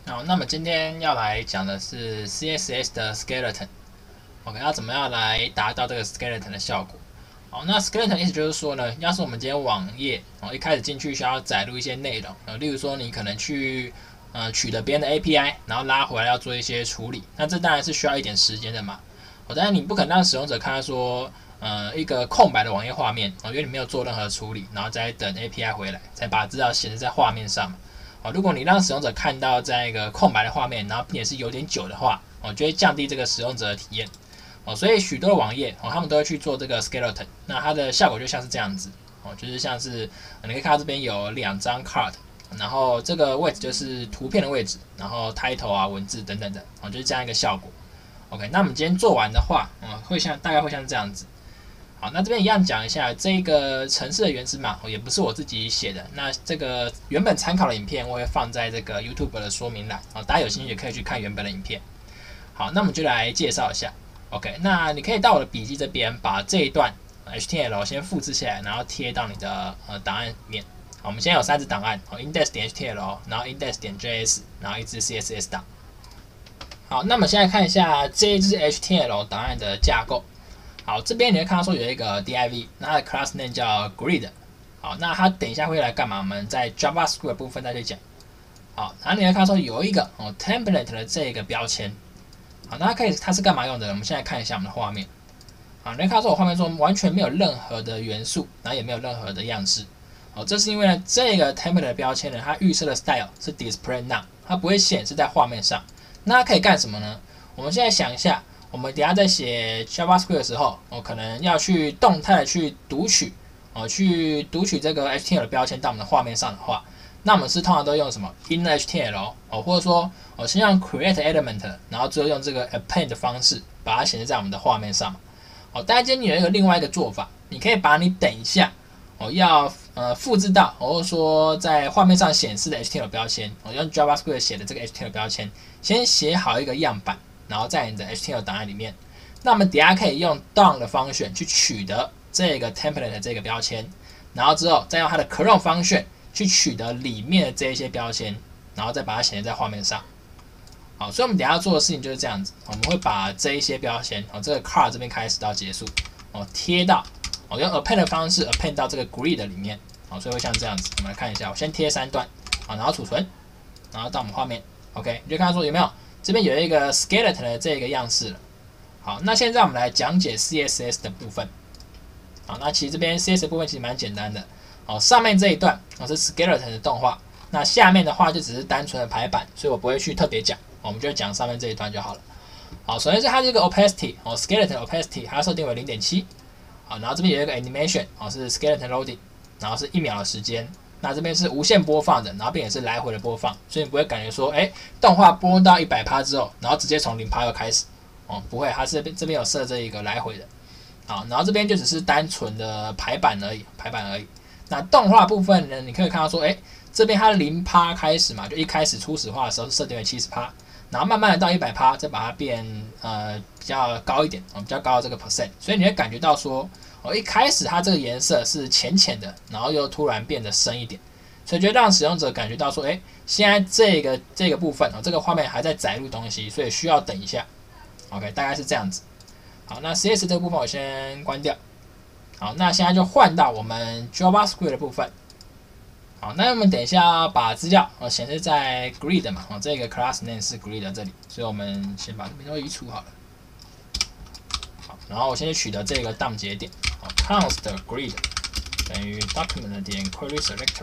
好，那么今天要来讲的是 CSS 的 skeleton。OK， 要怎么样来达到这个 skeleton 的效果？好，那 skeleton 意思就是说呢，要是我们今天网页一开始进去需要载入一些内容，例如说你可能去取得别人的 API， 然后拉回来要做一些处理，那这当然是需要一点时间的嘛。当然你不可能让使用者看到说一个空白的网页画面，因为你没有做任何处理，然后再等 API 回来，才把资料显示在画面上嘛。如果你让使用者看到在一个空白的画面，然后并且是有点久的话，就会降低这个使用者的体验。所以许多的网页他们都会去做这个 skeleton， 那它的效果就像是这样子，就是像是你可以看到这边有2张 card， 然后这个位置就是图片的位置，然后 title 啊文字等等的，就是这样一个效果。OK， 那我们今天做完的话，大概会像这样子。好，那这边一样讲一下这个程式的原始码，也不是我自己写的。那这个原本参考的影片我会放在这个 YouTube 的说明栏，大家有兴趣也可以去看原本的影片。好，那我们就来介绍一下。OK， 那你可以到我的笔记这边把这一段 HTML 先复制下来，然后贴到你的档案里面。好，我们现在有3支档案，index.html， 然后 index.js， 然后一支 CSS 档。好，那么现在看一下这一支 HTML 档案的架构。好，这边你会看到说有一个 div， 那它的 class name 叫 grid。好，那它等一下会来干嘛？我们在 JavaScript 的部分再去讲。好，然后你会看到说有一个template 的这个标签。好，那它是干嘛用的？我们现在看一下我们的画面。好，你会看到说我画面中完全没有任何的元素，然后也没有任何的样式。好，这是因为呢这个 template 的标签呢，它预设的 style 是 display none， 它不会显示在画面上。那它可以干什么呢？我们现在想一下。我们等一下在写 JavaScript 的时候，可能要去动态的去读取这个 HTML 的标签到我们的画面上的话，那我们是通常都用什么 inner HTML， 或者说先用 create element， 然后最后用这个 append 的方式把它显示在我们的画面上。当然今天有另外一个做法，你可以把你等一下要复制到或者说在画面上显示的 HTML 标签，用 JavaScript 写的这个 HTML 标签，先写好一个样板。然后在你的 HTML 档案里面，那我们等一下可以用 dom 的方选去取得这个 template 的这个标签，然后之后再用它的 clone 方选去取得里面的这一些标签，然后再把它显示在画面上。好，所以我们等一下做的事情就是这样子，我们会把这一些标签，这个 card 这边开始到结束，贴到用 append 的方式 append 到这个 grid 里面，所以会像这样子。我们来看一下，我先贴3段，然后储存，然后到我们画面 ，OK， 你就看到说有没有？这边有一个 skeleton 的这个样式了。好，那现在我们来讲解 CSS 的部分。好，那其实这边 CSS 的部分其实蛮简单的。好，上面这一段是 skeleton 的动画，那下面的话就只是单纯的排版，所以我不会去特别讲，我们就讲上面这一段就好了。好，首先是它这个 opacity， skeleton opacity 它设定为 0.7。好，然后这边有一个 animation， 是 skeleton loading， 然后是1秒的时间。那这边是无限播放的，然后并且是来回的播放，所以你不会感觉说，动画播到100%之后，然后直接从0%又开始，不会，它是这边有设这一个来回的，好，然后这边就只是单纯的排版而已。那动画部分呢，你可以看到说，这边它的0%开始嘛，就一开始初始化的时候是设定为70%，然后慢慢的到100%，再把它变比较高一点，比较高的这个 percent， 所以你会感觉到说。一开始它这个颜色是浅浅的，然后又突然变得深一点，所以就让使用者感觉到说，现在这个部分这个画面还在载入东西，所以需要等一下。OK， 大概是这样子。好，那 CS 这个部分我先关掉。好，那现在就换到我们 JavaScript 的部分。好，那我们等一下要把资料显示在 grid 嘛，这个 class name 是 grid 这里，所以我们先把这边都移除好了。好，然后我先去取得这个 dom 节点。const grid 等于 document 点 query selector，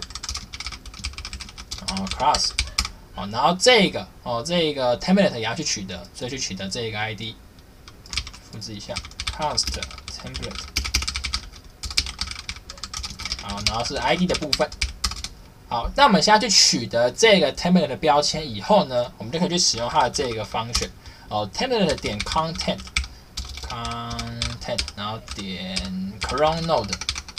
class， 然后这个 template 也要去取得，所以去取得这个 ID， 复制一下 const template， 好，然后是 ID 的部分。好，那我们现在去取得这个 template 的标签以后呢，我们就可以去使用它的这个function， template 点 content， 然后点 clone node，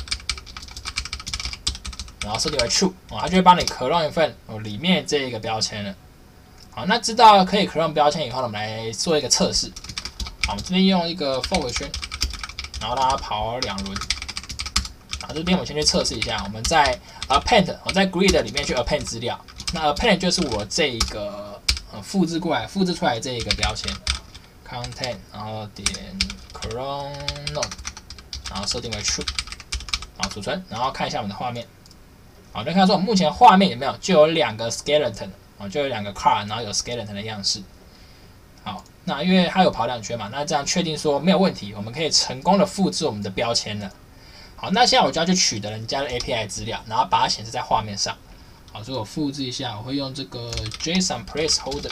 然后设定为 true， 它就会帮你 clone 一份里面这个标签了。好，那知道可以 clone 标签以后呢，我们来做一个测试。好，我们这边用一个 for 圈，然后让它跑2轮。好，这边我们先去测试一下，我们在 append， 在 grid 里面去 append 资料。那 append 就是我这个复制过来，复制出来这一个标签 content， 然后点 cron node， 然后设定为 true， 然后储存，然后看一下我们的画面。好，就看到说目前画面有没有就有2个 skeleton， 就有2个 car， 然后有 skeleton 的样式。好，那因为它有跑2圈嘛，那这样确定说没有问题，我们可以成功的复制我们的标签了。好，那现在我就要去取得人家的 API 资料，然后把它显示在画面上。好，所以我复制一下，我会用这个 JSON placeholder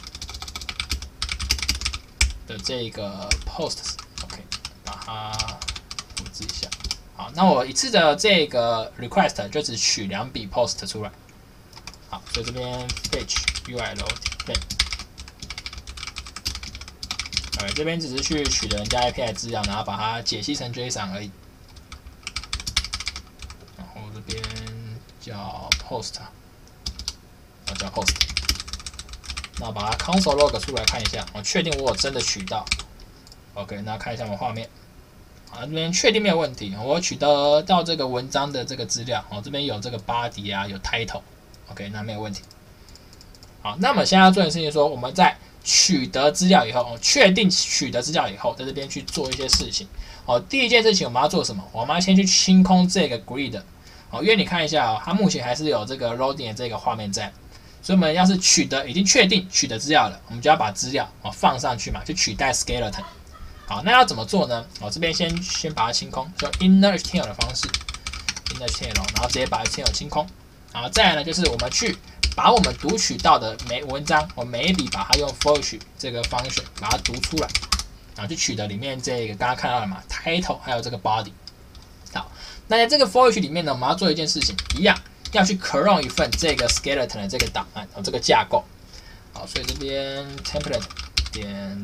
的这个 post，OK， 把它复制一下。好，那我一次的这个 request 就只取2笔 post 出来。好，所以这边 fetch URL 点 play， 这边只是去取得人家 API 资料，然后把它解析成 JSON 而已。然后这边叫 post， 叫 post， 那把它 console log 出来看一下，我确定我有真的取到。OK， 那看一下我们画面。好，这边确定没有问题，我取得到这个文章的这个资料，这边有这个 body 啊，有 title，OK， 那没有问题。好，那么现在要做的事情说，我们在取得资料以后，确定取得资料以后，在这边去做一些事情。第一件事情我们要做什么？我们要先去清空这个 grid， 因为你看一下，它目前还是有这个 loading 的这个画面在，所以我们要是已经确定取得资料了，我们就要把资料放上去嘛，去取代 skeleton。好，那要怎么做呢？这边先把它清空，用 inner HTML 的方式 ，inner HTML， 然后直接把 HTML 清空。然后再来呢，就是我们去把我们读取到的文章，每一笔把它用 for each 这个 function 把它读出来，然后去取得里面这个刚刚看到的嘛 title 还有这个 body。好，那在这个 for each 里面呢，我们要做一件事情，一样要去 clone 一份这个 skeleton 的这个档案，这个架构。好，所以这边 template 点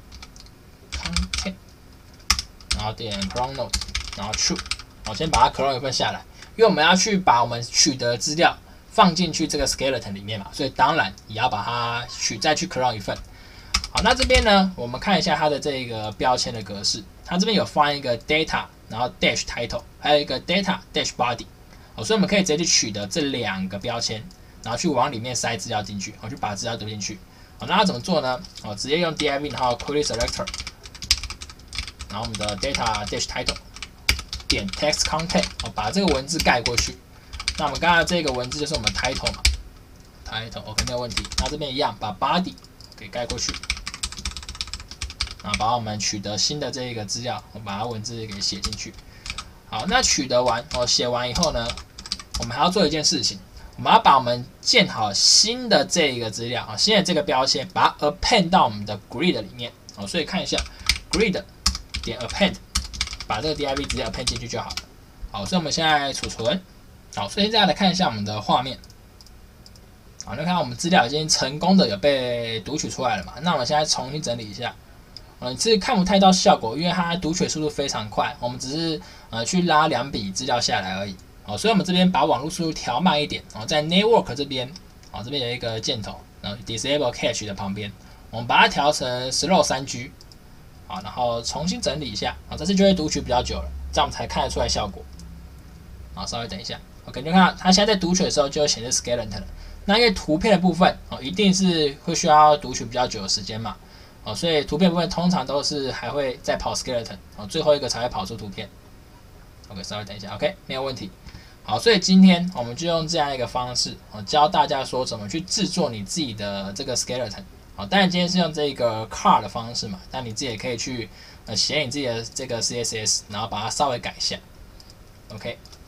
然后点 cron node， 然后 true， 我先把它 cron 一份下来，因为我们要去把我们取得的资料放进去这个 skeleton 里面嘛，所以当然也要把它再去 cron 一份。好，那这边呢，我们看一下它的这个标签的格式，它这边有放一个 data， 然后 dash title， 还有一个 data dash body， 所以我们可以直接去取得这2个标签，然后去往里面塞资料进去，去把资料丢进去。好，那要怎么做呢？直接用 div 然后 query selector。然后我们的 data dash title 点 text content， 把这个文字盖过去。那我们刚才这个文字就是我们 title 嘛 ，title OK 没有问题。那这边一样把 body 给盖过去，然后把我们取得新的这个资料，把它文字给写进去。好，那取得完写完以后呢，我们还要做一件事情，我们要把我们建好新的这个资料新的这个标签，把它 append 到我们的 grid 里面。所以看一下 grid。点 append， 把这个 div 直接 append 进去就好了。好，所以我们现在储存。好，所以现在来看一下我们的画面。好，就看到我们资料已经成功的有被读取出来了嘛。那我们现在重新整理一下。你是看不太到效果，因为它读取速度非常快。我们只是去拉2笔资料下来而已。好，所以我们这边把网络速度调慢一点。在 network 这边，这边有一个箭头，然后 disable cache 的旁边，我们把它调成 slow 3G。好，然后重新整理一下，这次就会读取比较久了，这样我们才看得出来效果。好，稍微等一下 ，OK， 就看到它现在在读取的时候就会显示 skeleton 了。那因为图片的部分一定是会需要读取比较久的时间嘛，所以图片部分通常都是还会再跑 skeleton，最后一个才会跑出图片。OK， 稍微等一下 ，OK， 没有问题。好，所以今天我们就用这样一个方式教大家说怎么去制作你自己的这个 skeleton。好，当然今天是用这个 car 的方式嘛，但你自己也可以去写你自己的这个 CSS， 然后把它稍微改一下。OK。